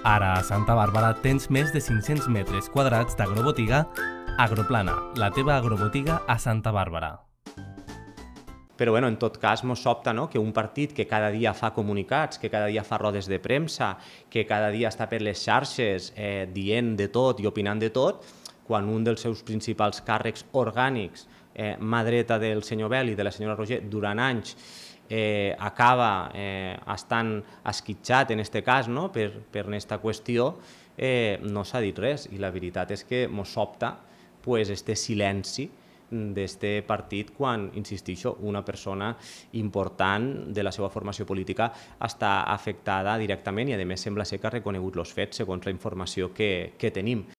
Ara a Santa Bàrbara tens més de 500 metres quadrats d'agrobotiga Agroplana, la teva agrobotiga a Santa Bàrbara. Però en tot cas ens sobta que un partit que cada dia fa comunicats, que cada dia fa rodes de premsa, que cada dia està per les xarxes dient de tot i opinant de tot, quan un dels seus principals càrrecs orgànics, mà dreta del senyor Bel i de la senyora Roger, durant anys acaba estant esquitxat en aquest cas per aquesta qüestió, no s'ha dit res i la veritat és que ens sobta este silenci d'aquest partit quan, insistixo, una persona important de la seva formació política està afectada directament i a més sembla ser que ha reconegut els fets segons la informació que tenim.